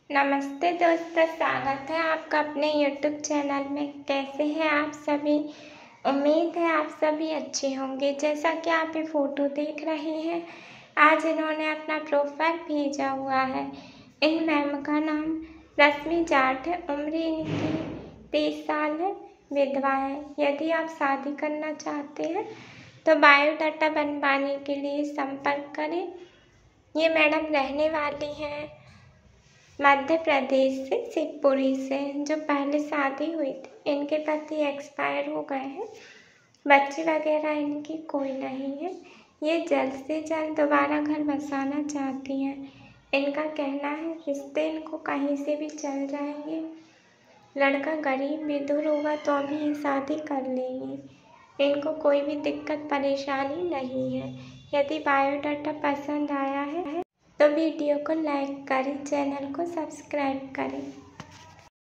नमस्ते दोस्तों, स्वागत है आपका अपने YouTube चैनल में। कैसे हैं आप सभी? उम्मीद है आप सभी अच्छे होंगे। जैसा कि आप ये फ़ोटो देख रहे हैं, आज इन्होंने अपना प्रोफाइल भेजा हुआ है। इन मैम का नाम रश्मि जाट है। उम्र इनकी 30 साल है। विधवा है। यदि आप शादी करना चाहते हैं तो बायोडाटा बनवाने के लिए संपर्क करें। ये मैडम रहने वाली हैं मध्य प्रदेश से, शिवपुरी से। जो पहले शादी हुई थी, इनके पति एक्सपायर हो गए हैं। बच्चे वगैरह इनकी कोई नहीं है। ये जल्द से जल्द दोबारा घर बसाना चाहती हैं। इनका कहना है रिश्ते इनको कहीं से भी चल जाएंगे। लड़का गरीब विदुर होगा तो भी ये शादी कर लेंगी। इनको कोई भी दिक्कत परेशानी नहीं है। यदि बायोडाटा पसंद आया है तो वीडियो को लाइक करें, चैनल को सब्सक्राइब करें।